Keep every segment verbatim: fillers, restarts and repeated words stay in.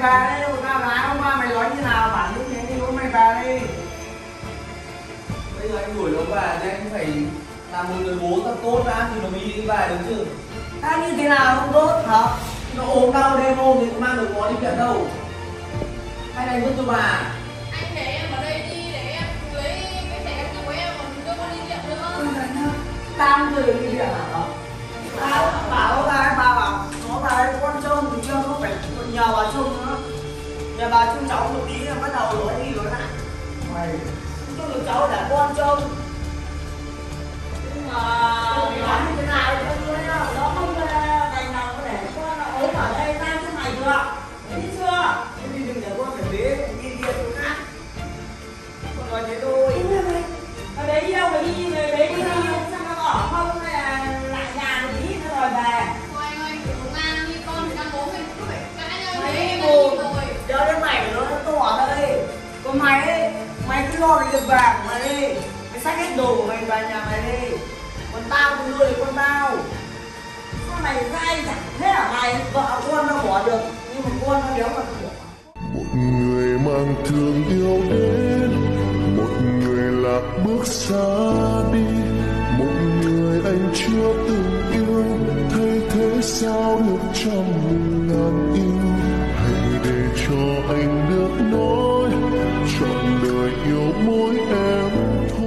về đi, tao gái hôm qua mày nói như nào bản lúc thế đi lúc mày về đi. Bây giờ anh đuổi nó về thì anh phải làm một người bố thật tốt đã thì nó mới đi về được chứ. Ta như thế nào không tốt hả? Nó ốm đau đêm hôm thì cũng mang được nó đi viện đâu. Hay là anh vứt cho bà? Anh để em ở đây đi để em lấy cái thẻ căn cước của em còn đưa con đi viện nữa. Tao không từ đi viện hả? Tao bảo bà bà bảo nó bà ấy con trông thì chưa nó phải nhờ bà trông nữa. Nhờ bà trông cháu một tí là bắt đầu nói đi nói lại. Mày tôi được cháu để con trông. Nhưng mà mày nói như thế nào cho tôi nhá, nó không ngày nào có để con nó ốm ở đây ra thế này được. Thấy chưa? Thế thì đừng để con phải bế đi đi chỗ khác. Con nói thế thôi. Ở đấy đâu mà đi về đấy đi đâu sao nó ở không hay là lại nhà một tí nữa rồi về. Thôi anh ơi, cũng ngang đi con thì đang ốm mình cứ phải cãi nhau Mày thế buồn rồi. cho đến mày nó to ở đây. Còn mày ấy, mày cứ lo cái vàng của mày đi. Mày xách hết đồ của mày vào nhà mày đi. Còn tao thì nuôi con tao. Sao mày dai chẳng thế hả mày? Vợ con nó bỏ được nhưng mà con nó đéo mà không bỏ. Một người mang thương yêu đến, một người lạc bước xa đi, một người anh chưa từng yêu, thay thế sao được trăm ngàn yêu. Hãy để cho anh được nói trọn đời yêu mỗi em thôi.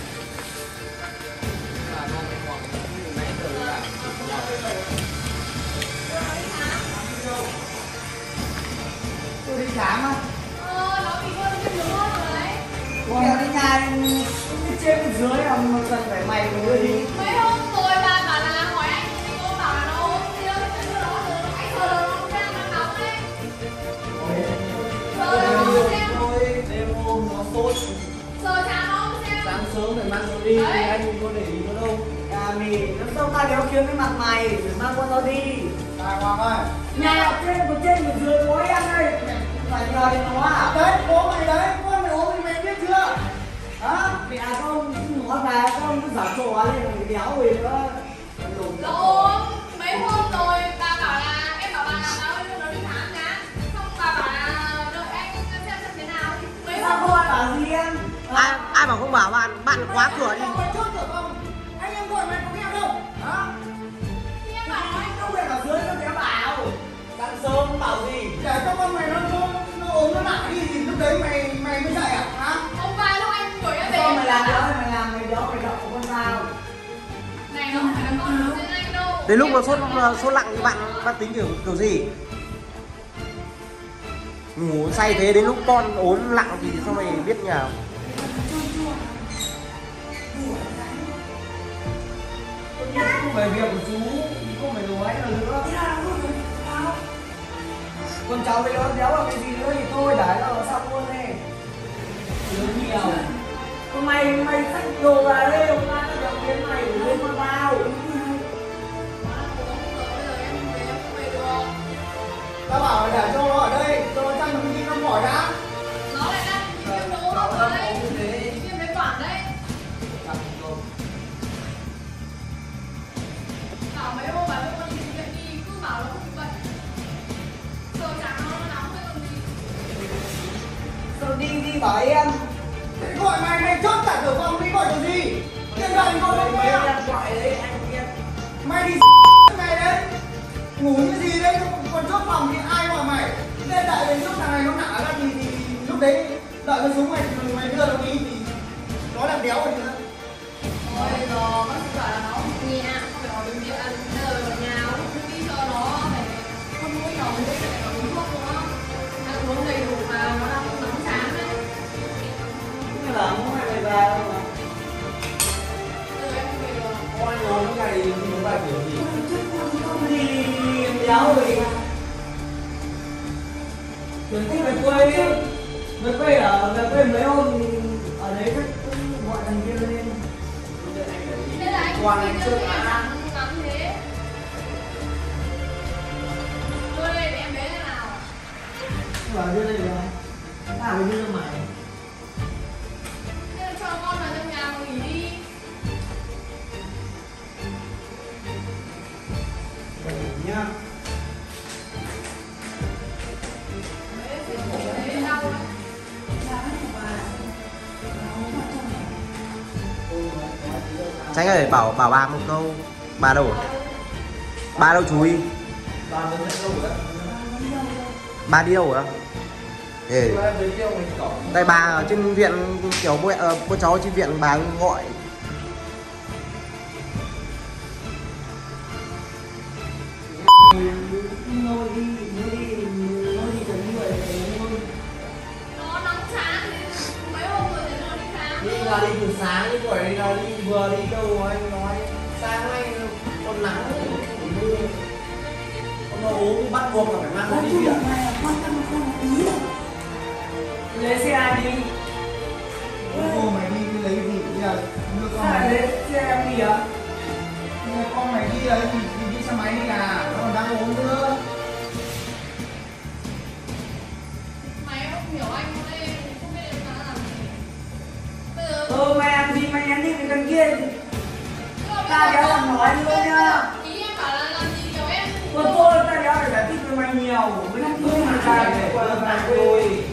Tôi đi khám á. Ờ, nó bị con trên đường hôn rồi đấy. Kèo đi nhà cái trên bên dưới là mà cần phải mày phải đưa đi. Mấy hôm rồi bà bảo là hỏi anh thì cô bảo là nó ốm đi đâu cái đưa nó rồi anh giờ nó đang đang nóng đấy. Giờ nó xem. Thôi, đêm hôm nó sốt. Giờ chả nó xem. Sáng sớm phải mang nó đi thì anh không có để ý nó đâu. À mì, nó đâu ta đéo kiếm cái mặt mày, phải mang con nó đi. À Hoàng ơi. Nhà ở trên, của trên, của dưới có em đây. Phải nhờ đến nó à? Đấy, bố mày đấy, con mày ốm thì mày biết chưa? Hả? Mẹ con nó về con cứ giả trò lên rồi đéo gì nữa. Nó ốm. Mấy hôm rồi bà bảo là em bảo bà là bà ơi đưa nó đi khám nhá. Xong bà bảo là đợi anh xem xem thế nào thì mấy Sao hôm không ai bảo gì em? ai ai bảo không bảo bạn bạn khóa cửa đi. Không phải chốt cửa không? Anh em gọi mày có nghe đâu? Hả? thì em bảo anh Không phải ở dưới nó đéo bảo. Sáng sớm bảo gì? Để cho con mày nó nó nó ốm nó nặng đi thì lúc đấy mày mày mới dậy à? Hả? hôm qua lúc anh đuổi em về Sao em mày bảo làm là đó mày làm mày đó mày đậu của con tao. này nó không phải là con của riêng anh đâu. Đến lúc mà sốt sốt nặng thì bạn bạn tính kiểu kiểu gì? Ngủ say thế đến lúc con ốm nặng thì sao mày biết nhỉ? Không phải việc của chú, không phải nói là nữa. Con cháu với nó đéo là cái gì nữa thì thôi để nó ở xong luôn đi. Nhớ nhiều. Hôm mày mày xách đồ vào đây, hôm nay nó đéo kiếm mày để lên con tao. Tao bảo là để cho nó ở đây, cho nó chăm nó đi nó mỏi đã. Nó lại đang tiêm đồ đâu rồi đấy. Tiêm mấy quản đấy. Bảo mấy hôm bà đưa con đi bệnh viện đi cứ bảo nó không bị bệnh. Giờ chả nó nó nóng hay còn gì. Rồi đi đi bảo em. Thế gọi mày mày chốt cả cửa phòng đi gọi kiểu gì? Tiền đời gọi đâu mày à? Gọi đấy anh biết. Mày đi mày đấy. Ngủ cái gì đấy còn chốt phòng thì ai gọi mày? Nên đợi đến lúc thằng này nó nã ra thì, thì lúc đấy đợi nó xuống mày mày đưa nó đi thì nó làm đéo rồi nữa. Thôi giờ bác sĩ bảo là nó nhẹ, không phải ở bệnh viện, giờ ở nhà cũng đi cho nó phải không mũi nhỏ với lại nó uống thuốc nữa. Ăn uống đầy đủ mà nó đang nóng chán đấy. Thế là không phải mày về đâu mà. Giờ em không về được. Ôi nó ngày thì nó bài kiểu gì? Không đi đéo rồi. Tưởng thích về quê về quê ở về quê mấy hôm thì ở đấy chắc gọi thằng kia lên. Thế là anh Toàn đi anh đâu chưa để ăn. nắng nắng thế. Đưa đây để em bế thế nào? Bảo đưa đây rồi. Tao phải đưa mày. Thế là cho con vào trong nhà mà nghỉ đi. Nhá. Tránh ơi, bảo bảo bà một câu. Bà đâu? Bà đâu chú ý? Toàn đến đâu rồi đó. Bà đi đâu rồi? Ê. Giới thiệu mình cổng. Đây bà ở trên viện kiểu bố, uh, bố cháu trên viện bà gọi. Ngồi đi, ngồi đi, ngồi đi cho những người ngồi. Nó nắng sáng mấy hôm rồi thì nó đi khám. Đi là đi từ sáng đi khỏi đi là đi vừa đi đâu anh nói sáng nay con nắng con nó ốm bắt buộc là phải mang nó đi viện. Lấy xe ai đi? Ô mày đi đi lấy gì bây giờ đưa con Sao lại mày lấy xe em đi à? đưa con mày đi lấy thì thì đi xe máy đi à, nó còn đang ốm nữa. Mày không hiểu anh đây không biết là làm gì. Bây giờ Ừ mày làm gì mày nhắn tin với thằng kia thì ta đéo làm nói luôn nhá. ý em bảo là làm gì kiểu em. Còn tôi ta đéo phải giải thích với mày nhiều. Với thằng tôi mà ta để qua là mày rồi.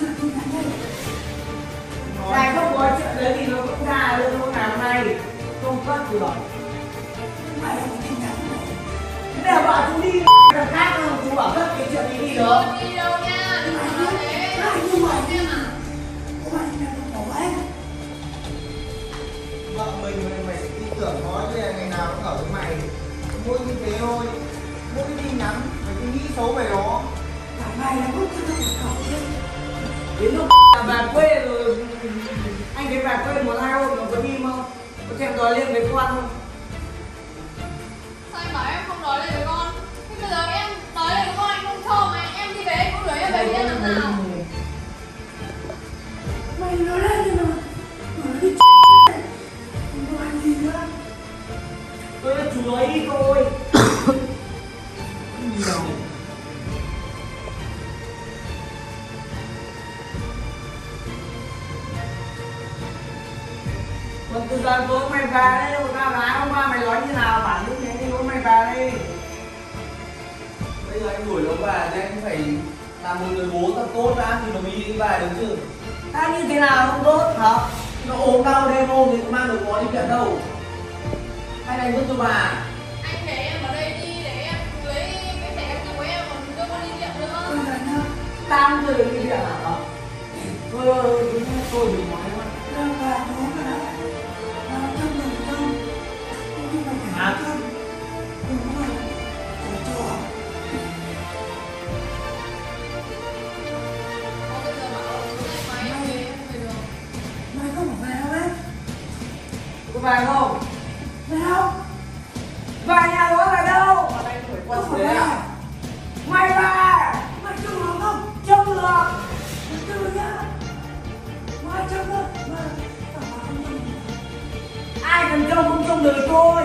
Này không có chuyện đấy thì nó cũng ra luôn lúc nào này. Không cất được. Mày không tin nhắn này. Thế nào bảo chú đi thằng khác không? Chú bảo cất cái chuyện đi đi được. Không đi đâu nha, đừng có nói thế. Ai như mày Em à. Mày là không có anh. Vợ mình mày mày tin tưởng nó chứ là ngày nào cũng ở với mày, mỗi như thế thôi, mỗi cái tin nhắn mày cứ nghĩ xấu về nó. Cả mày là lúc cho nó một cậu chứ. Đến lúc là về quê rồi anh thấy về quê một hai hôm nó có đi không? Có thèm đòi lên với con không? Sao anh bảo em không nói lại với con? Thế bây giờ em nói lại với con anh không cho mà em đi về anh cũng đuổi em về biết làm nào. Mày nói lên đi mà. Nói đi không có anh gì nữa. Tôi là chú nói đi thôi. Nhiều. Còn từ giờ tối mày về đây, một tao gái hôm qua mày nói như nào, bản lúc thế thì hôm mày về đây. Bây giờ anh đuổi nó về thì anh phải làm một người bố thật tốt đã thì nó mới đi về được chứ. Ta như thế nào không tốt hả? Nó ốm đau đêm hôm thì mang được nó đi viện đâu. Hay là anh vứt cho bà. Anh để em ở đây đi để em lấy cái thẻ căn cước của em còn đưa con đi viện nữa. Bây giờ nhá, tao không từ đi viện hả? Thôi thôi, tôi đừng nói nữa. Đâu về nó mà đã. Nó trong đường không. Nhưng mà phải không. Đúng rồi. Phải cho. Con bây giờ bảo là máy em về em về được. Mày không phải về đâu đấy. Có về không? Về đâu? Về nhà nó về đâu? Ở đây không phải qua Không đấy phải à? về. Mày về. Mày trông được không? Trông được. Mày trông được nhá. Mày trông được. Mày. Ai cần trông không trông được tôi.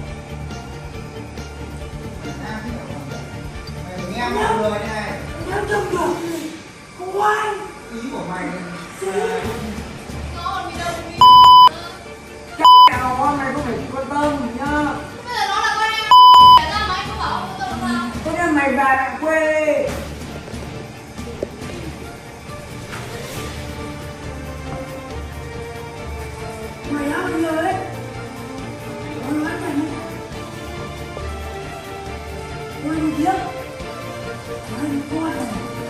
Mày nghe mọi người này, Em trông được. Không ai. ý của mày Nó còn đi đâu cũng đi. Chắc nào con mày không phải quan tâm nhá. Bây giờ nó là con em. Để ra mà anh không bảo không tâm sao. Thế nên mày về lại quê. Mày ăn bây giờ đấy. Nó nói mày đi. Tôi đi tiếp. Nói đi qua rồi.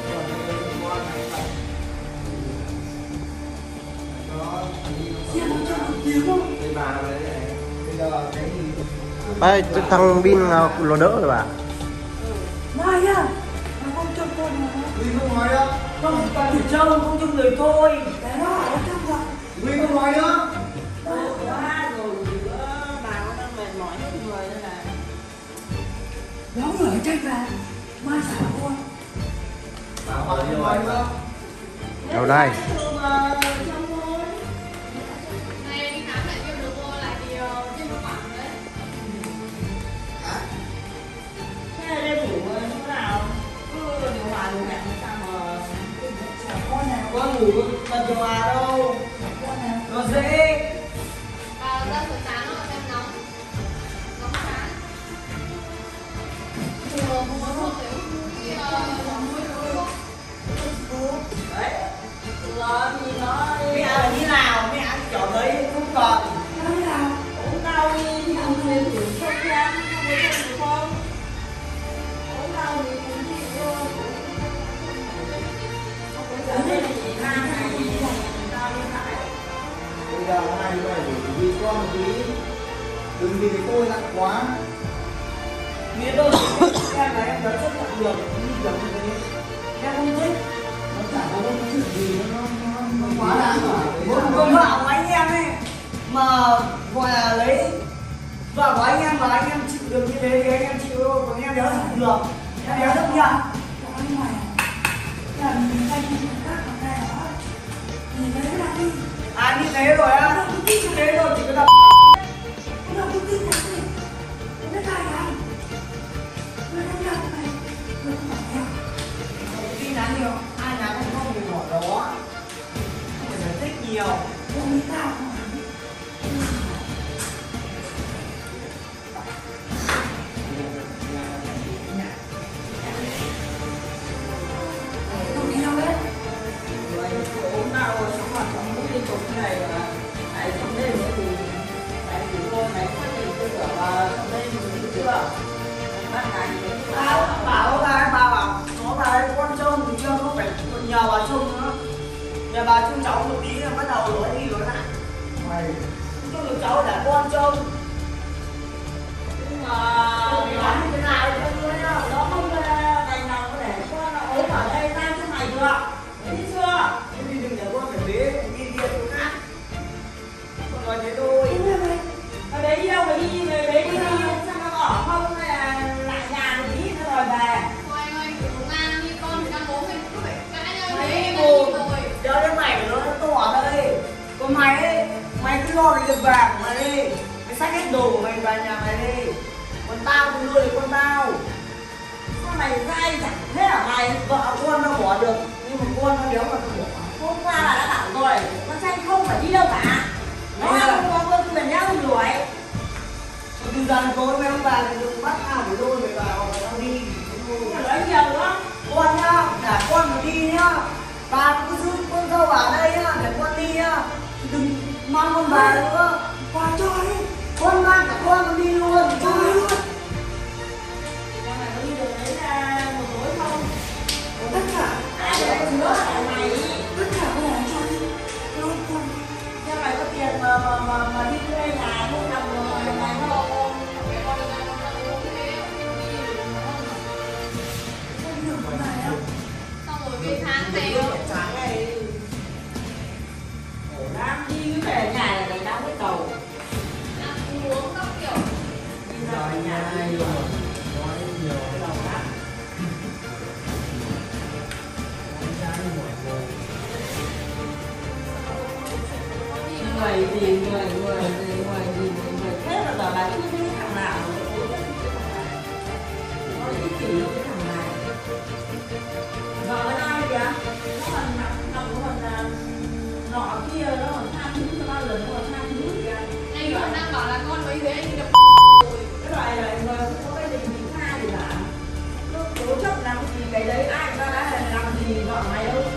Xem nó cho một tiếng không? Đây bà đấy này. bây giờ cái gì Ê, thằng Bin uh, nó đỡ rồi bà. Mai nhá. Nó không cho con mà. Huy không nói nữa, Không, toàn phải trông, không trông người tôi. Đấy đó, nó trông rồi. Huy không nói nữa. Quá rồi nữa, bà nó đang mệt mỏi hết người đây này. Béo người tranh về, mai xả con. Bà Họ hỏi không nhiều nói rồi. nữa. Đâu đây? Này đi khám lại viêm đường hô lại thì viêm thực quản đấy. Thế là đây ngủ lúc nào? Cứ điều hòa điều mẹ người ta mà trẻ con nào có ngủ bật điều hòa đâu. Trẻ con nào nó dễ. Và ra sửa chán nó em nóng. Nóng chán. Chưa không có thuốc để khi lòng mũi nó thuốc. Đấy. Giờ thì nó mẹ là như nào? Mẹ kiểu đấy không còn. Nó như nào? Ốm đau bây giờ hai đứa phải vì con một tí, đừng vì cái tôi nặng quá. Nghĩa tôi em là em đã chấp nhận được những kiểu như thế, em không thích, Nó chả có cái chuyện gì nó nó nó quá đáng rồi. một người vợ của anh em ấy mà gọi là lấy vợ của anh em mà anh em chịu được như thế thì anh em chịu thôi, còn em đéo chịu được, em đéo chấp nhận. À như thế rồi á, như thế rồi thì cái đập tin nhắn nhiều, ai nhắn không không thì bỏ đó, không phải giải thích nhiều. Không đi đâu hết. Rồi ốm đau rồi sống mặt sống mũi liên tục như này mà lại sống đêm nữa thì lại chỉ thôi này phát hiện tư tưởng là sống đêm mình chưa ban ngày thì Bảo bảo bà bà bảo nó bà con trông thì chưa có phải nhờ bà trông nữa, nhờ bà trông cháu một tí là bắt đầu nói đi nói lại. mày Cho được cháu để con trông. Nhưng mà mày nói như thế nào thì con nói nhá, nó không ngày nào có để con nó ốm ở đây ra thế này được thấy chưa? thế thì đừng để con phải bế đi đi chỗ khác. Con nói thế thôi. Ở đấy đi đâu mà đi về đấy đi đâu sao nó ở không hay là lại nhà một tí nữa rồi về. Thôi anh ơi, đừng ngang như con thì đang bố mình cứ phải cãi nhau Mày đấy, đi em ngủ, rồi. đeo cái mày nó to ở đây. Còn mày ấy, mày cứ lo cái việc vàng của mày đi, mày xách hết đồ của mày vào nhà mày đi. Còn tao thì nuôi được con tao. Sao mày dai chẳng thế hả mày? Vợ con nó bỏ được, nhưng mà con nó đéo mà nó bỏ. Hôm qua là đã bảo rồi, con trai không phải đi đâu cả. Nó Thế à? không có con quyền nhau đuổi. Từ giờ tối mày không vào thì đừng bắt tao phải lôi mày vào, mày tao đi. Mà nói nhiều nữa. Con nhá, để con mà đi nhá. Bà cứ giữ con dâu ở đây nhá, để con đi nhá. Đừng mang con bà nữa. Bà cho đi. Con mang cả con con đi luôn, cho đi luôn. Con mày có đi được đấy là một tối không? Tất cả, Ai để con nữa là mày. tất cả con làm cho đi. Cho con. Sao mày có tiền mà mà mà, mà đi thuê nhà không đồng rồi mày không? Mẹ con đừng ngang, con đang bố thế, đi được không? Con hiểu con này không? Xong rồi về tháng này Sáng này Ổ lắm, đi cứ về nhà là đánh đá với cầu. ăn uống các kiểu. Đi ra khỏi nhà này rồi nói nhiều cái đầu lắm. Người gì, người, người gì, người gì, người thế mà giờ là chưa thấy thằng nào nó ít kỷ lục cái thằng này. Giờ cái ai kìa, nó còn nặng, nặng nó còn là nọ kia, nó còn tha thứ cho bao giờ nó còn tha thứ kìa. Anh còn đang bảo là con mấy thế anh đập Cái loại này người không có cái gì bị tha gì cả. Nó cố chấp làm gì cái đấy, ai người ta đã làm gì vợ mày đâu.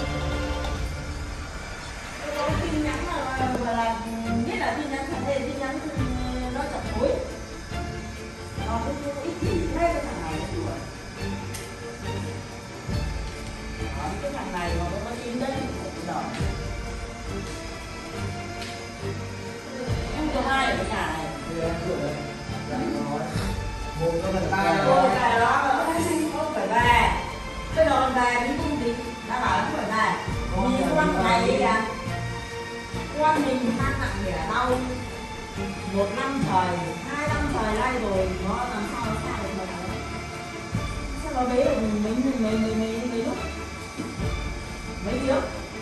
Cái có tin nhắn mà, mà là biết là tin nhắn thật hay tin nhắn nó chọc thối. Nó cũng ít chỉ thế cái thằng này nó đùa. Đó, cái thằng này mà nó có tin đấy thì cũng đỏ. Không có ai ở cái nhà này. Một cái lần Bà ta cô về đó mà nói gì không phải về. Cái đòn về đi không đi. Đã bảo không phải về. Nhìn con này đi kìa. Con mình mang nặng đẻ đau một năm trời, hai năm trời nay rồi, nó làm sao nó xa được mình nữa. Sao nó bế được mấy mấy mấy mấy mấy mấy lúc mấy tiếng.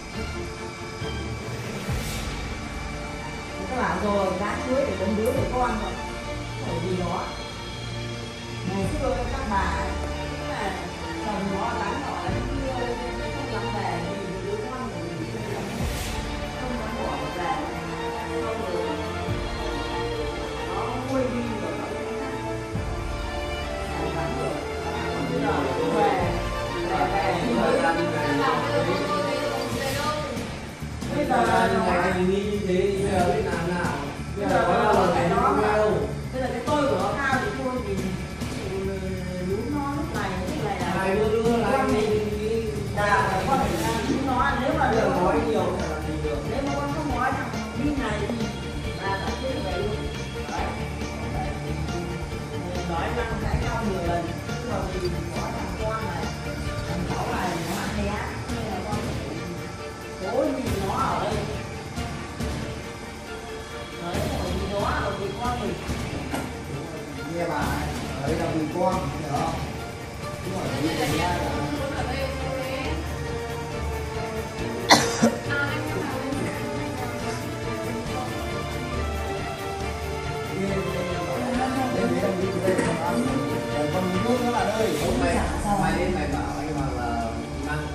Các bạn rồi giá chuối để đống đứa để con rồi, bởi vì nó ngày xưa các bà ấy, tức là chồng nó đánh họ đánh kia không dám về vì đứa con của mình không dám bỏ về, xong rồi nó quay đi rồi nó đi khác, nó đánh rồi, bây giờ nó về về về thì mới làm bây giờ con tôi thấy không về đâu. bây giờ là nó ngày nghĩ như thế thì bây giờ biết làm nào. bây giờ nó là cái nó cao, bây giờ cái tôi của nó cao thì thôi thì đúng nó lúc này lúc này là Hai đứa nữa là anh đi đi. là phải có thể là chúng nó nếu mà Bây giờ được nói nhiều thì làm gì được. nếu mà con không nói rằng đi này thì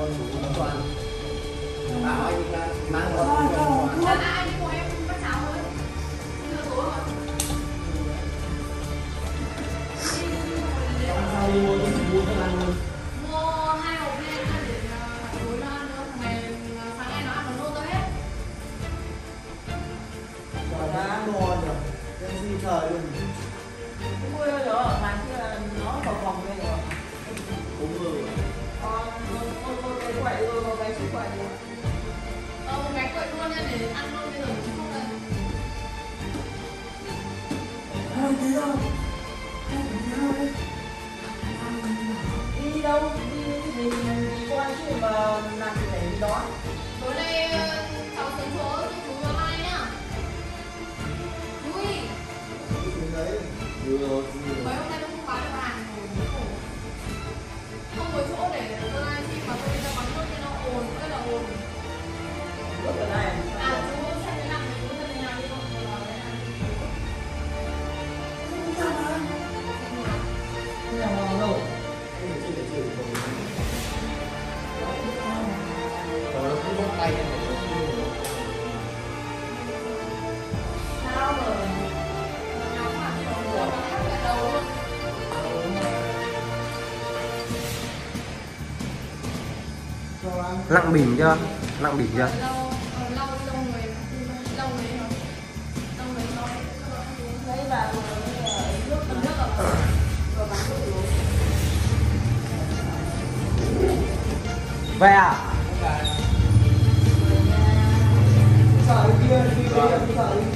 con ngủ an toàn. Bảo anh ra mang vào Con đâu Là thuốc. ai đi cùng em bắt cháu thôi. Chưa tối rồi. Đi đi đi Xong sau đi mua đi mua thức ăn luôn. mua hai hộp lên để tối nó ăn nữa. Thằng này sáng nay nó ăn nó nô tới hết. Trời đã ngon rồi. Em gì trời luôn. Mua rồi ở hàng kia nó vào vòng đây rồi. Đúng rồi. Con con con cái quậy rồi, con cái chiếc quậy rồi. Ờ, một cái quậy luôn nha để ăn luôn bây giờ chứ không cần. Ai thế đâu? Em phải đi đâu đấy? Đi đâu? Đi thì mình đi qua chứ mà làm gì phải đi đó. Tối nay ờ, cháu xuống chỗ chú và mai nhá. Vui. Đến đấy. Đưa rồi. Mấy hôm nay nó không bán được hàng rồi. Không có chỗ để tối nay khi mà tôi đi ra quán nước thì nó ồn, rất là ồn. Lúc ở đây. À chú xem cái làm này, chú xem cái nào đi không? Rồi, đấy là- Không là ngon đâu. Em chỉ để chịu rồi. Rồi nó cứ bốc tay em phải chịu. Sao mà Nó khoảng như là nó thắt cả đầu luôn. Cho ăn. Lặng bìm chưa? Lặng bìm chưa? Lau, ờ, lau lau người, lau người nó. Lau người nó. thấy bà vừa nước Cầm nước ở rồi bán nước uống. Về à? Sợ kia, đi kia, sợ